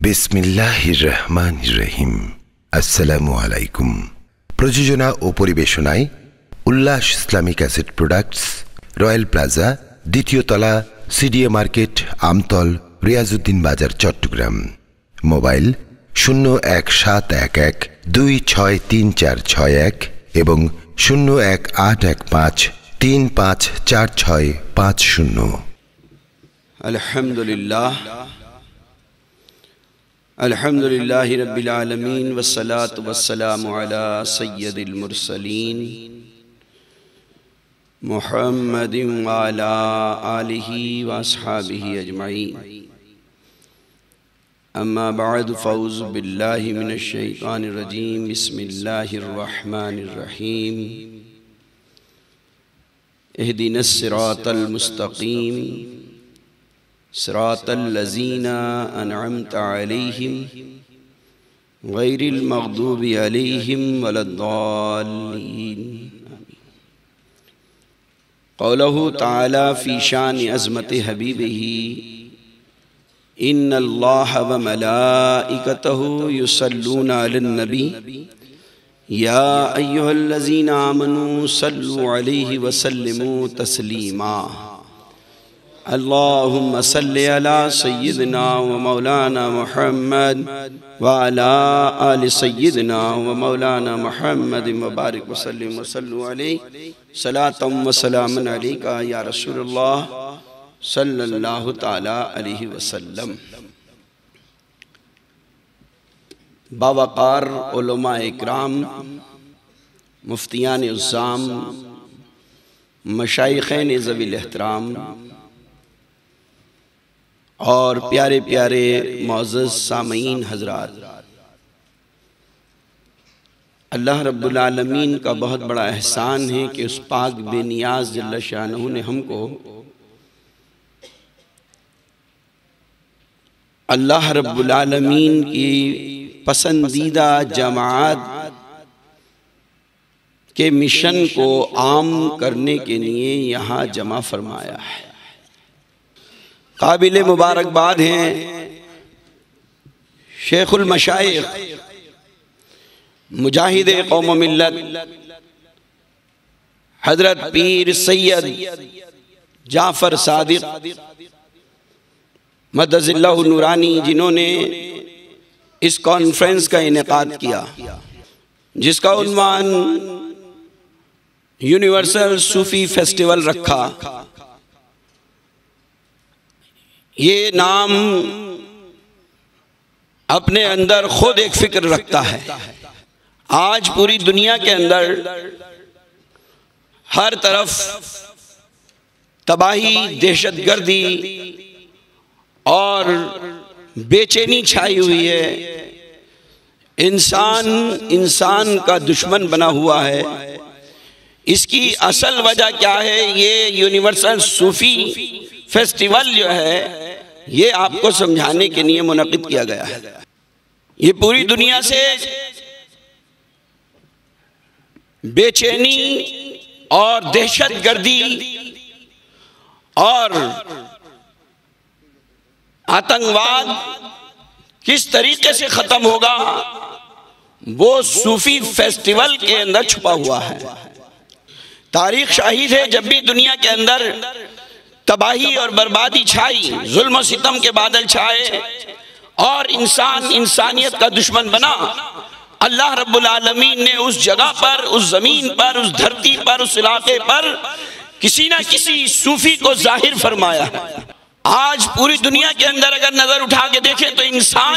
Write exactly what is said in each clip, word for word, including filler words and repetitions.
বিসমিল্লাহির রহমানির রহিম। আসসালামু আলাইকুম। প্রযোজনা ও পরিবেশনায় Ullash Islamic asset products, Royal Plaza, দ্বিতীয় তলা, সিডিএ মার্কেট, আমতল, রিয়াজউদ্দিন বাজার, চট্টগ্রাম। মোবাইল শূন্য এক সাত এক এক দুই ছয় তিন চার ছয় এক এবং শূন্য এক আট এক পাঁচ তিন পাঁচ চার ছয় পাঁচ শূন্য। আলহামদুলিল্লাহ আলহামদুলিল্লাহ রব্বিল আলামিন ওয়াসসালাতু ওয়াসসালামু আলা সাইয়্যিদিল মুরসালিন মুহাম্মাদিন ওয়া আলা আলিহি ওয়া আসহাবিহি আজমাইন। अम्मा बाद फ़ौज़ु बिल्लाहि मिनश शैतानिर रजीम। बिस्मिल्लाहिर रहमानिर रहीम। इहदिनस सिरातल मुस्तक़ीम सिरातल लज़ीना अनअमता अलैहिम गैरिल मग़दूबि अलैहिम वलद्दाल्लीन। क़ौलहु तआला फ़ी शानि अज़मति हबीबिही इन्नल्लाह व मलाइकतहु युसल्लूना अलन नबी या अय्युहल्लज़ीना आमनू सल्लु अलैहि व सल्लिमू तस्लीमा। अल्लाहुम्मा सल्लि अला सय्यिदिना व मौलाना मुहम्मद व अला आलि सय्यिदिना व मौलाना मुहम्मद व बारिक व सल्लिम व सल्लु अलैहि सलातम व सलामन अलैका या रसूलल्लाह सल्लल्लाहु ताला अलैहि वसल्लम। बावकार उलमा इकराम, मुफ्तियान उज़्ज़ाम, मशाइख़ैन ज़वील एहतराम और प्यारे प्यारे मुअज़्ज़ज़ सामईन हज़रात, अल्लाह रब्बुल आलमीन का बहुत बड़ा एहसान है कि उस पाक बेनियाज़ जल्ल शानहू ने हमको अल्लाह रब्बुल आलमीन की पसंदीदा जमात के मिशन को आम करने के लिए यहाँ जमा फरमाया है। काबिल मुबारकबाद हैं शेखुल मशाइख, मुजाहिद कौम मिल्लत, हजरत पीर सैयद जाफर सादिक मदज़िल्लाहु नूरानी, जिन्होंने इस कॉन्फ्रेंस का इनेकाद किया जिसका उन्वान यूनिवर्सल सूफी फेस्टिवल रखा। ये नाम अपने अंदर खुद एक फिक्र रखता है। आज पूरी दुनिया के अंदर हर तरफ तबाही, दहशतगर्दी और बेचैनी छाई हुई है। इंसान इंसान का दुश्मन बना हुआ है। इसकी असल वजह क्या है? ये यूनिवर्सल सूफी फेस्टिवल जो है ये आपको समझाने के लिए मुनक़िद किया गया है। ये पूरी दुनिया से बेचैनी और दहशतगर्दी और आतंकवाद किस तरीके से खत्म होगा वो सूफी फेस्टिवल के अंदर छुपा हुआ है। तारीख शाहिद है, जब भी दुनिया के अंदर तबाही और बर्बादी छाई, जुल्म और सितम के बादल छाए और इंसान इंसानियत का दुश्मन बना, अल्लाह रब्बुल आलमीन ने उस जगह पर, उस जमीन पर, उस धरती पर, उस इलाके पर किसी ना किसी सूफी को जाहिर फरमाया है। आज पूरी दुनिया के अंदर अगर नजर उठा के देखें तो इंसान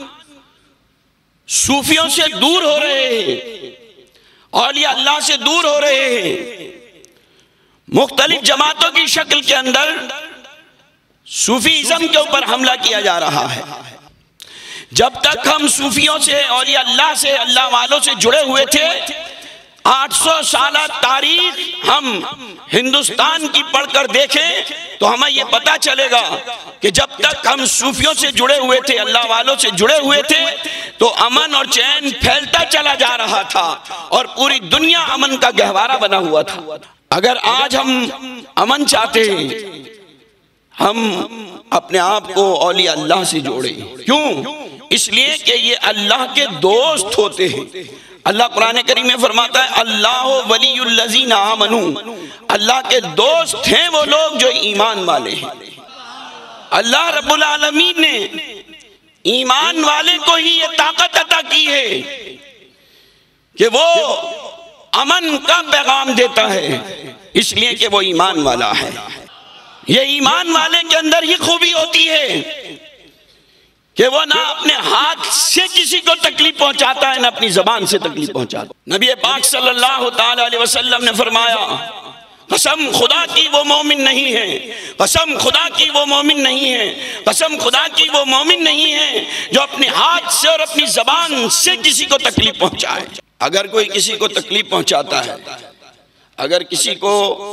सूफियों से दूर हो रहे हैं, औलिया अल्लाह से दूर हो रहे हैं। मुख्तलिफ जमातों की शक्ल के अंदर सूफीज़म के ऊपर हमला किया जा रहा है। जब तक हम सूफियों से, औलिया अल्लाह से, अल्लाह वालों से जुड़े हुए थे, आठ सौ साल तारीख हम हिंदुस्तान की पढ़कर देखें तो हमें यह पता चलेगा कि जब तक हम सूफियों से जुड़े हुए थे, अल्लाह वालों से जुड़े हुए थे, तो अमन और चैन फैलता चला जा रहा था और पूरी दुनिया अमन का गहवारा बना हुआ था। अगर आज हम अमन चाहते हैं, हम अपने आप को औलिया अल्लाह से जोड़ें। क्यों? इसलिए कि ये अल्लाह के दोस्त होते हैं। अल्लाह कुरान करीम में फरमाता है अल्लाह वलियुल्लज़ीना आमनू, अल्लाह के दोस्त हैं वो लोग जो ईमान वाले हैं। अल्लाह रब्बुल आलमीन ने ईमान वाले को ही ये ताकत अता की है कि वो अमन का पैगाम देता है, इसलिए कि वो ईमान वाला है। ये ईमान वाले के अंदर ही खूबी होती है कि वो ना अपने हाथ से किसी को तकलीफ पहुंचाता है, ना अपनी जबान से तकलीफ पहुंचाता। नबी पाक सल्लल्लाहु ताला अलैहि वसल्लम ने फरमाया कसम खुदा की वो मोमिन नहीं है, कसम खुदा की वो मोमिन नहीं है, कसम खुदा की वो मोमिन नहीं है जो अपने हाथ से और अपनी जबान से किसी को तकलीफ पहुंचाए। अगर कोई किसी को तकलीफ पहुंचाता है, अगर किसी को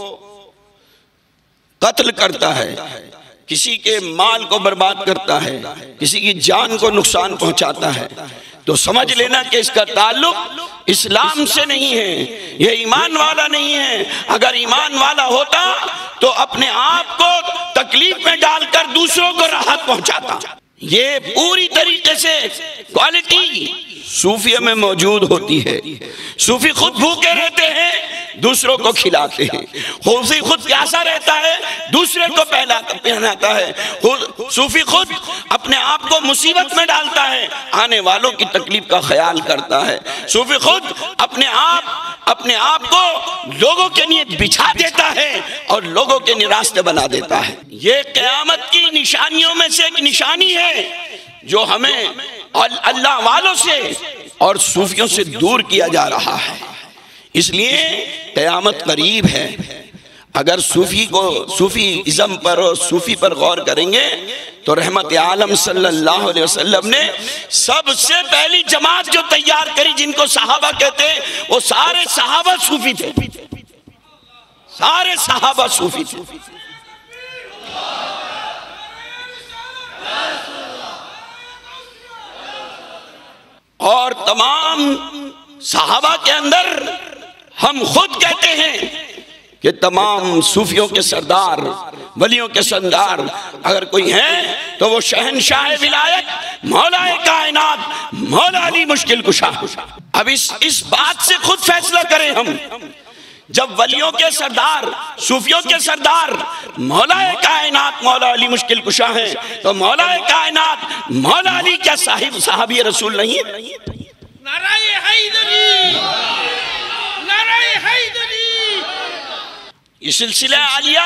कत्ल करता है, किसी के माल को बर्बाद करता है, किसी की जान को नुकसान पहुंचाता है, तो समझ लेना कि इसका ताल्लुक इस्लाम से नहीं है, यह ईमान वाला नहीं है। अगर ईमान वाला होता तो अपने आप को तकलीफ में डालकर दूसरों को राहत पहुंचाता। ये पूरी तरीके से क्वालिटी सूफिया में मौजूद होती है। सूफी खुद भूखे रहते हैं, दूसरों को खिलाते हैं। सूफी खुद प्यासा रहता है, दूसरे को पहनाता है। सूफी खुद अपने आप को मुसीबत में डालता है, आने वालों की तकलीफ का ख्याल करता है। सूफी खुद अपने आप अपने आप को लोगों के लिए बिछा देता है और लोगों के लिए रास्ते बना देता है। ये क़यामत की निशानियों में से एक निशानी है जो हमें अल्लाह वालों से और सूफियों से दूर किया जा रहा है। इसलिए क़यामत करीब है। अगर सूफी को सूफी इज़्म पर और सूफी पर गौर करेंगे तो रहमत आलम सल्लल्लाहु अलैहि वसल्लम ने सबसे पहली जमात जो तैयार करी, जिनको सहाबा कहते हैं, वो सारे सहाबा सूफी थे। सारे सहाबा सूफी थे। और तमाम सहाबा के अंदर हम खुद कहते हैं कि तमाम सूफियों के सरदार, वलियों के सरदार अगर कोई है तो वो शहनशाह विलायत, मौलाए कायनात, मौला अली मुश्किल कुशा। अब इस इस बात से खुद फैसला करें हम, जब वलियों के सरदार, सूफियों के सरदार मौलाए कायनात, मौला अली मुश्किल कुशा है, तो मौलाए कायनात, मौला अली क्या साहिब साहबी रसूल नहीं है? नाराए हैदरी, नाराए हैदरी। ये सिलसिला आलिया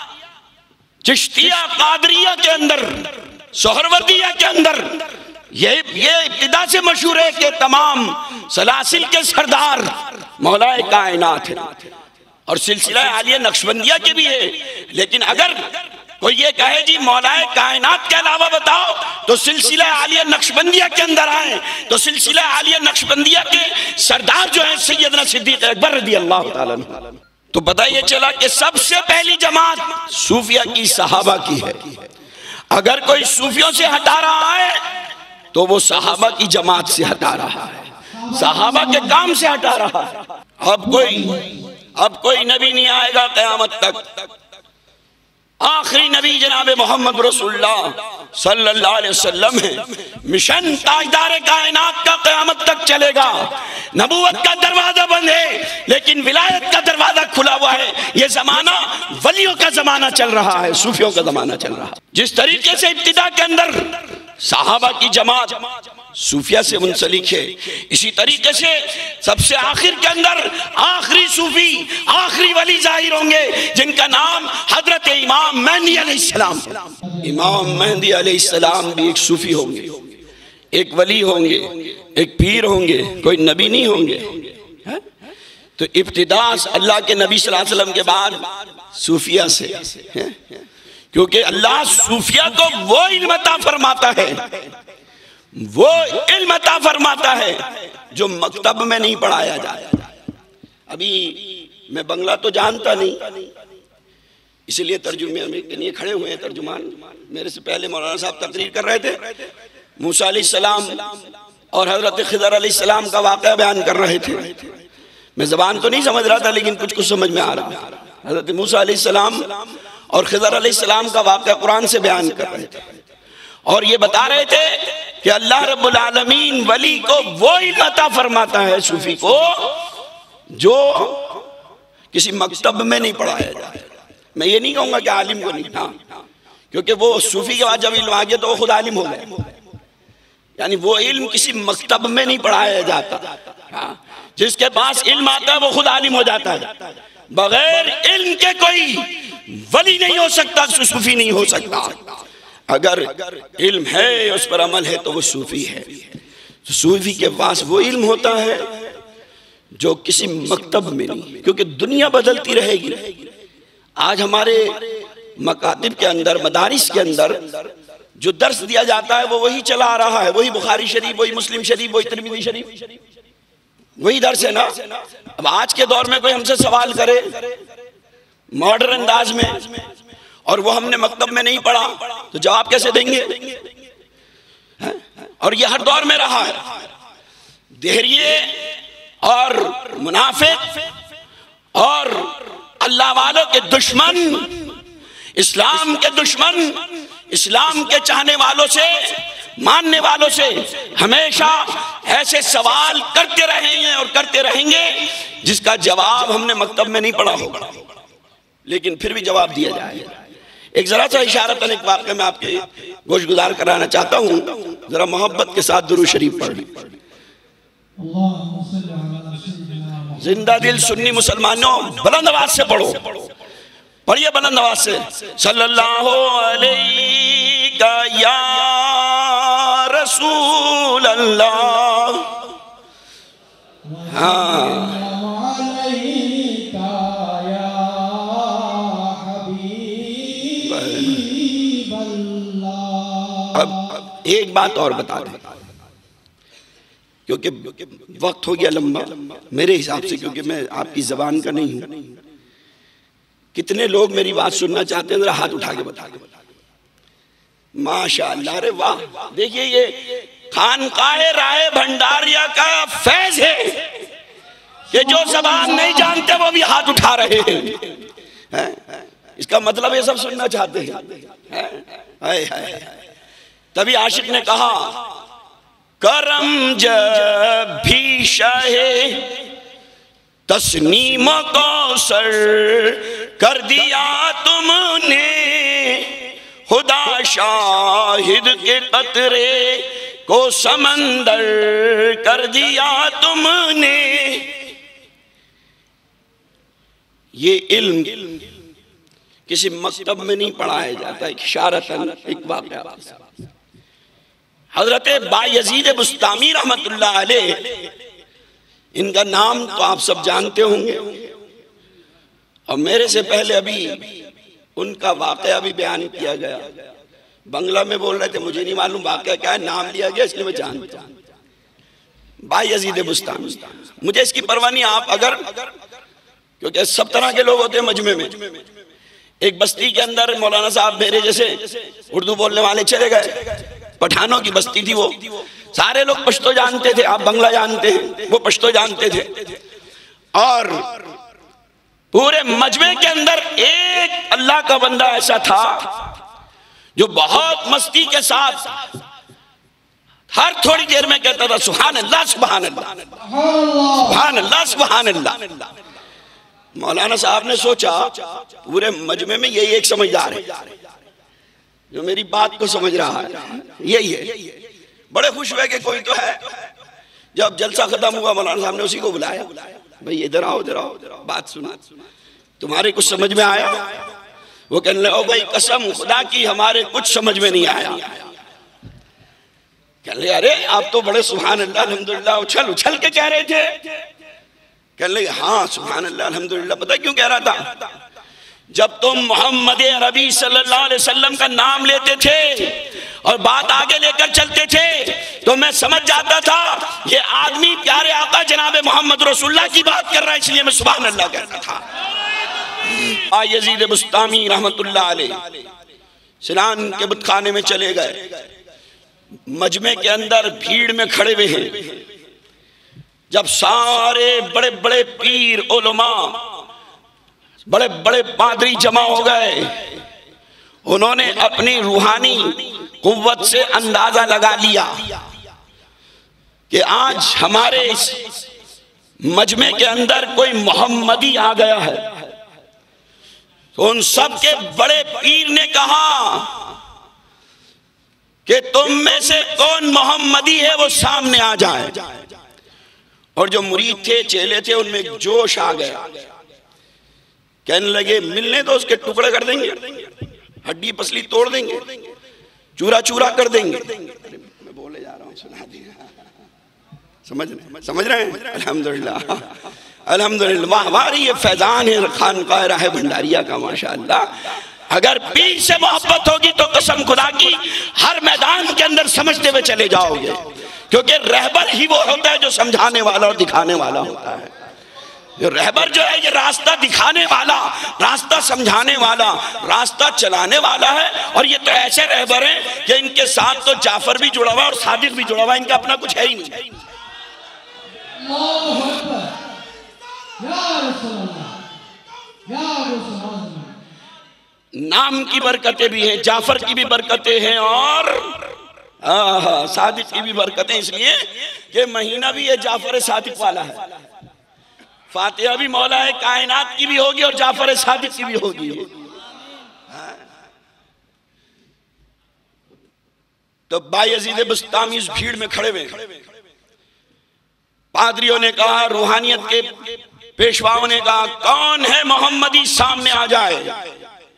चिश्तिया कादरिया के अंदर, सोहरवर्दिया के अंदर ये ये इब्तिदा से मशहूर है कि तमाम सलासिल के सरदार मौलाए कायनात है। और सिलसिला आलिया नक्शबंदिया के भी है। लेकिन अगर कोई ये कहे जी मौलाए कायनात के अलावा बताओ, तो सिलसिला आलिया नक्शबंदिया के अंदर आए तो सिलसिला आलिया नक्शबंदिया के सरदार जो है सैयदना सिद्दीक अकबर रज़ी अल्लाह ताला अन्हु। तो पता ये चला कि सबसे पहली जमात सूफिया की सहाबा की है। अगर कोई सूफियों से हटा रहा है तो वो सहाबा की जमात से हटा रहा है, सहाबा के काम से हटा रहा है। अब कोई अब कोई नबी नहीं आएगा क़यामत तक। आखिरी नबी जनाब मोहम्मद रसूलुल्लाह सल्लल्लाहु अलैहि वसल्लम है। मिशन ताजदार कायनात का क़यामत तक चलेगा। नबूवत का दरवाजा बंद है लेकिन विलायत का दरवाजा खुला हुआ है। ये जमाना वलियों का जमाना चल रहा है, सूफियों का जमाना चल रहा है। जिस तरीके से इब्तिदा के अंदर सहाबा की जमात सूफिया से मुंसलिक है, इसी तरीके से सबसे आखिर के अंदर आखिरी सूफी, आखिरी वली जाहिर होंगे जिनका नाम हजरत इमाम मेहदी अलैहिस्सलाम। इमाम मेहदी अलैहिस्सलाम भी एक सूफी होंगे, एक वली होंगे, एक पीर होंगे, कोई नबी नहीं होंगे। है? तो इब्तिदा अल्लाह के नबी सल्लल्लाहु अलैहि वसल्लम के बाद सूफिया से है? क्योंकि अल्लाह सूफिया को वो इल्म अता फरमाता है, वो इल्म अता फरमाता है जो मकतब में नहीं पढ़ाया जाता। अभी मैं बंगला तो जानता नहीं, इसलिए तर्जुमे के लिए खड़े हुए हैं तर्जुमान। मेरे से पहले मौलाना साहब तकरीर कर रहे थे, मूसा अलैहिस्सलाम और हजरत खिदर अलैहिस्सलाम का वाक़या बयान कर रहे थे। मैं ज़बान तो नहीं समझ रहा था लेकिन कुछ कुछ समझ में आ रहा। हजरत मूसा अलैहिस्सलाम और खिदर अलैहिस्सलाम का वाक़या कुरान से बयान कर रहे थे और ये बता रहे थे कि अल्लाह रब्बुल आलमीन वली को वो इल्म अता फरमाता है सूफी को जो किसी मकतब में नहीं पढ़ाया जाए। मैं ये नहीं कहूंगा कि आलिम को नहीं, हाँ, क्योंकि वो सूफी के बाद जब इल्म आ गया तो वो खुद आलिम हो गए। यानी वो इल्म किसी मकतब में नहीं पढ़ाया जाता। हाँ, जिसके पास इल्म आता है वो खुद आलिम हो जाता है। बगैर इल्म के कोई वली नहीं हो सकता, सूफी नहीं हो सकता। अगर इल्म है उस पर अमल है तो वो सूफी है। तो सूफी के पास वो इल्म होता है जो किसी मकतब में नहीं, क्योंकि दुनिया बदलती रहेगी। आज हमारे मकातिब के अंदर, मदारिस के अंदर जो दर्स दिया जाता है वो वही चला आ रहा है, वही बुखारी शरीफ, वही मुस्लिम शरीफ, वही तिरमिज़ी शरीफ, वही दर्स है ना। अब आज के दौर में कोई हमसे सवाल करे मॉडर्न अंदाज में और वो हमने मकतब में नहीं पढ़ा तो जवाब कैसे देंगे? है? और ये हर दौर में रहा है। देहरिये और मुनाफिक और अल्लाह वालों के दुश्मन, इस्लाम के दुश्मन, इस्लाम के चाहने वालों से, मानने वालों से हमेशा ऐसे सवाल करते रहे हैं और करते रहेंगे जिसका जवाब हमने मकतब में नहीं पढ़ा होगा, लेकिन फिर भी जवाब दिया जाएगा। एक जरा सा इशारतन एक वाक़या में आपके गोश गुजार कराना चाहता हूँ। जरा मोहब्बत के साथ दुरूद शरीफ पढ़ ली। जिंदा दिल सुन्नी मुसलमानों बुलंद आवाज से पढ़ो, पढ़िए बुलंद आवाज से। सल्लल्लाहु अलैहि या रसूल अल्लाह। हाँ, अब एक बात और बता दें, क्योंकि वक्त हो गया लंबा मेरे हिसाब से, क्योंकि मैं आपकी जबान का नहीं हूं। कितने लोग मेरी बात सुनना चाहते हैं? जरा हाथ उठा के बता दो। माशाअल्लाह, अरे वाह, देखिए ये खानकाहे राहे भंडारिया का फैज है कि जो जबान नहीं जानते वो भी हाथ उठा रहे हैं, हैं? इसका मतलब ये सब सुनना चाहते हैं। हाय हाय। तभी आशिक ने कहा, करम जब भी शाहे तस्नीम को सर कर दिया तुमने, खुदा शाहिद के कतरे को समंदर कर दिया तुमने। ये इल्म किसी मकतब में नहीं पढ़ाया जाता। एक इशारतन एक वाक़या, हजरत बायजीद बुस्तामी रहमतुल्लाह अलैह, इनका नाम तो आप सब जानते होंगे और मेरे से पहले अभी उनका वाक़या भी बयान किया गया। बंगला में बोल रहे थे, मुझे नहीं मालूम वाक़या क्या है, नाम लिया गया इसलिए मैं जानता हूं। बायजीद बुस्तामी, मुझे इसकी परवाह नहीं। आप अगर, क्योंकि सब तरह के लोग होते हैं मजमे में। एक बस्ती के अंदर मौलाना साहब मेरे जैसे उर्दू बोलने वाले चले गए, पठानों की बस्ती थी वो, सारे लोग पश्तो जानते थे, आप बंगला जानते हैं, वो पश्तो जानते थे। और पूरे मजमे के अंदर एक अल्लाह का बंदा ऐसा था जो बहुत मस्ती के साथ हर थोड़ी देर में कहता था सुभान अल्लाह सुभान अल्लाह सुभान अल्लाह सुभान अल्लाह। मौलाना साहब ने सोचा पूरे मजमे में यही एक समझदार है जो मेरी बात को समझ रहा है, यही है। बड़े खुश हुए कि कोई तो है। जब जलसा खत्म हुआ मौलाना साहब ने उसी को बुलाया, भाई इधर आओ इधर आओ, बात सुना, तुम्हारे कुछ समझ में आया? वो कहने लगे, ओ भाई कसम खुदा की हमारे कुछ समझ में नहीं आया। कहने लगे, अरे आप तो बड़े सुभान अल्लाह अल्हम्दुलिल्लाह उछल उछल के कह रहे थे। कहने लगे, हाँ सुभान अल्लाह अल्हम्दुलिल्लाह। पता क्यों कह रहा था? जब तुम मोहम्मद अरबी सल्लल्लाहु अलैहि वसल्लम का नाम लेते थे और बात आगे लेकर चलते थे तो मैं समझ जाता था ये आदमी प्यारे आका जनाब मोहम्मद रसूलुल्लाह की बात कर रहा है, इसलिए मैं सुभान अल्लाह कहता था। यजीद बुस्तामी रहमतुल्लाह अलैह सिनान के बुतखाने में चले गए, मजमे के अंदर भीड़ में खड़े हुए हैं। जब सारे बड़े बड़े पीर उलमा, बड़े बड़े पादरी जमा हो गए, उन्होंने अपनी रूहानी कुव्वत से अंदाजा लगा लिया कि आज हमारे इस मजमे के अंदर कोई मोहम्मदी आ गया है, तो उन सब के बड़े पीर ने कहा कि तुम में से कौन मोहम्मदी है वो सामने आ जाए। और जो मुरीद थे, चेले थे, उनमें एक जोश आ गया। कहने लगे मिलने तो उसके टुकड़े कर देंगे, हड्डी पसली तोड़ देंगे, चूरा चूरा कर देंगे। मैं बोले जा रहा हूँ, सुना दिया, समझ रहे समझ रहे हैं। अल्हम्दुलिल्लाह अल्हम्दुलिल्लाह, वाह वाह, ये फैजान है खानकाह राह भंडारिया का, माशाअल्लाह। अगर पीर से मोहब्बत होगी तो कसम खुदा की हर मैदान के अंदर समझते हुए चले जाओगे, क्योंकि रहबर ही वो होता है जो समझाने वाला और दिखाने वाला होता है। जो रहबर जो है, ये रास्ता दिखाने वाला, रास्ता समझाने वाला, रास्ता चलाने वाला है। और ये तो ऐसे रहबर हैं कि इनके साथ तो जाफर भी जुड़ा हुआ और सादिक भी जुड़ा हुआ, इनका अपना कुछ है ही नहीं। नाम की बरकतें भी हैं, जाफर की भी बरकतें हैं और हाँ सादिक की भी बरकतें, इसलिए कि महीना भी ये जाफर सादिक वाला है। फातिहा भी मौला है कायनात की भी होगी और जाफर सादिक की भी होगी। तो बायजीद बुस्तामी इस भीड़ में खड़े हुए, पादरियों ने कहा, रूहानियत के पेशवाओं ने कहा, कौन है मोहम्मदी सामने आ जाए।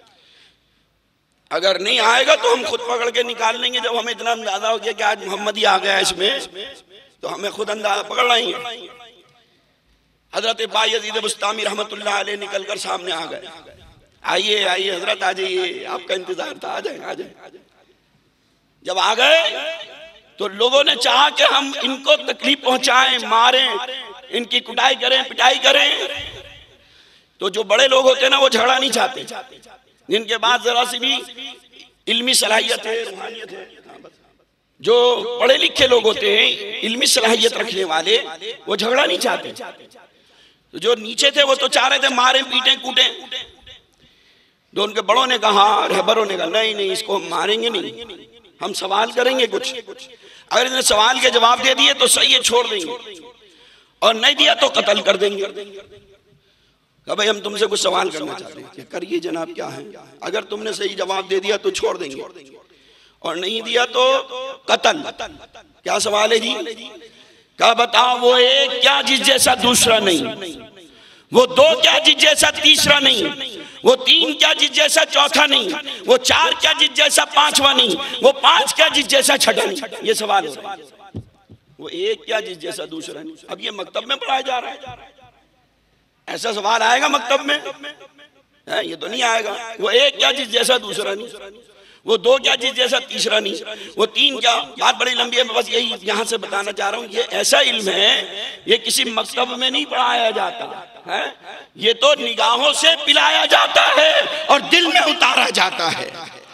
अगर नहीं आएगा तो हम खुद पकड़ के निकाल लेंगे। जब हमें इतना अंदाजा हो गया कि आज मोहम्मदी आ गया इसमें, तो हमें खुद अंदाजा पकड़ लेंगे। हजरत बायजीद बुस्तामी रहमतुल्लाह अलैह निकलकर सामने आ गए। आइए आइए हजरत, आ जाइए, आपका इंतजार था, आ जाए आ जाए। जब आ गए तो लोगों ने चाहा कि हम इनको तकलीफ पहुंचाएं, मारें, इनकी कुटाई करें, पिटाई करें। तो जो बड़े लोग होते हैं ना, वो झगड़ा नहीं चाहते, जिनके बाद जरा सी भी इल्मी सलाहियत है, रूहानियत है। जो पढ़े लिखे लोग होते हैं, इल्मी सलाहियत रखने वाले, वो झगड़ा नहीं चाहते। तो जो नीचे थे वो तो चाह रहे थे मारे, पीटे, कूटे। तो उनके बड़ों ने कहा, रहबरों ने कहा, नहीं नहीं, इसको हम मारेंगे नहीं, हम सवाल करेंगे कुछ। अगर इसने सवाल के जवाब दे दिए तो सही है, छोड़ देंगे, और नहीं दिया तो कत्ल कर देंगे। कहा भाई हम तुमसे कुछ सवाल करना चाहते हैं। करिए जनाब, क्या है। अगर तुमने सही जवाब दे दिया तो छोड़ देंगे, और नहीं दिया तो कत्ल। क्या सवाल है जी? कहा बताओ, वो एक क्या जिस जैसा दूसरा नहीं, वो दो क्या जिस जैसा तीसरा नहीं, वो तीन क्या जिस जैसा चौथा नहीं, वो चार क्या जिस जैसा पांचवा नहीं, वो पांच क्या जिस जैसा छठा नहीं। ये सवाल है। वो एक क्या जिस जैसा दूसरा नहीं। अब ये मकतब में पढ़ाया जा रहा है, ऐसा सवाल आएगा मकतब में? है, ये तो नहीं आएगा। वो एक क्या जिस जैसा दूसरा नहीं, वो दो क्या जिस जैसा तीसरा नहीं, वो तीन क्या। बात बड़ी लंबी है, बस यही यहाँ से बताना चाह रहा हूँ। ये ऐसा इल्म है, ये किसी मकतब में नहीं पढ़ाया जाता है, ये तो निगाहों से पिलाया जाता है और दिल में उतारा जाता है।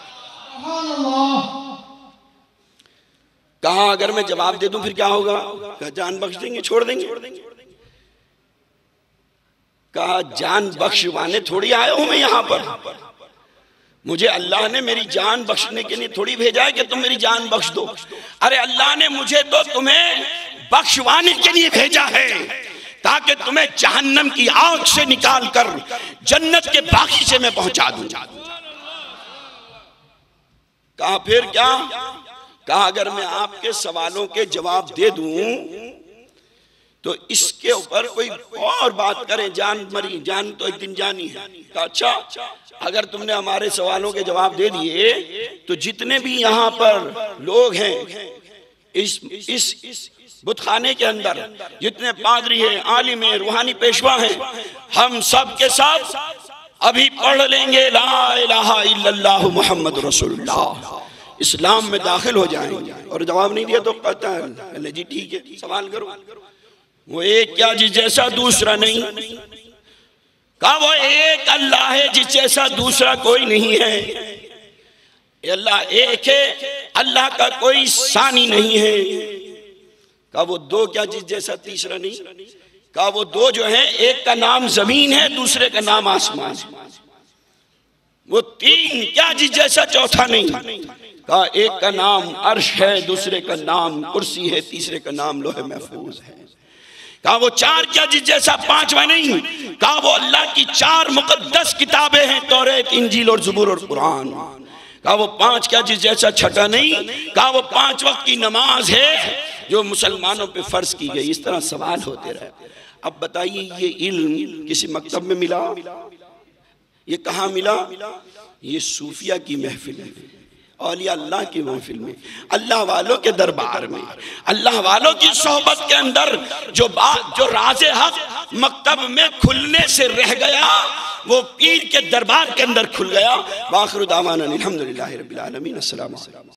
कहा अगर मैं जवाब दे दूं फिर क्या होगा? जान बख्श देंगे, छोड़ देंगे। कहा जान बख्शवाने थोड़ी आया हूं मैं यहाँ पर, मुझे अल्लाह ने मेरी जान बख्शने के लिए थोड़ी भेजा है कि तुम मेरी जान बख्श दो। अरे अल्लाह ने मुझे तो तुम्हें बख्शवाने के लिए भेजा है, ताकि तुम्हें जहन्नम की आग से निकाल कर जन्नत के बागीचे में पहुंचा दूं। कहा फिर क्या? कहा अगर मैं आपके सवालों के जवाब दे दूं तो इसके ऊपर कोई और बात करे, जान मरी, जान तो एक दिन जानी है। तो अच्छा, अगर तुमने हमारे सवालों के जवाब दे दिए तो जितने भी यहाँ पर लोग हैं इस इस बुतखाने के अंदर, जितने पादरी हैं, आलिम हैं, रूहानी पेशवा हैं, हम सब के साथ अभी पढ़ लेंगे ला इलाहा इल्लल्लाह मुहम्मद रसूलुल्लाह, इस्लाम में दाखिल हो जाएंगे। और जवाब नहीं दिया तो कहता है जी ठीक है, सवाल करो। वो एक क्या जिस जैसा दूसरा नहीं। कहा वो एक अल्लाह है जिस जैसा दूसरा कोई नहीं है। अल्लाह एक है, अल्लाह का कोई सानी नहीं है। कहा वो दो क्या जिस जैसा तीसरा नहीं। कहा वो दो जो है, एक का नाम जमीन है, दूसरे का नाम आसमान। वो तीन क्या जिस जैसा चौथा नहीं। कहा एक का नाम अर्श है, दूसरे का नाम कुर्सी है, तीसरे का नाम लोहे महफूज है। कहा वो चार क्या जिस जैसा पांचवा नहीं। कहा वो अल्लाह की चार मुकद्दस किताबें हैं, तौरात, इंजील और ज़बूर और कुरान। कहा वो पांच क्या जिस जैसा छठा नहीं। कहा वो पांच वक्त की नमाज है जो मुसलमानों पे फर्ज की गई। इस तरह सवाल होते रहे। अब बताइए ये इल्म किसी मकतब में मिला? ये कहाँ मिला? ये सूफिया की महफिल में, औलिया अल्लाह की महफिल में, अल्लाह वालों के दरबार में, अल्लाह वालों की सोहबत के अंदर जो बात जो राज़े हक मकतब में खुलने से रह गया वो पीर के दरबार के अंदर खुल गया। वाखिरु दावाना अल्हम्दुलिल्लाहि रब्बिल आलमीन। अस्सलाम वालेकुम।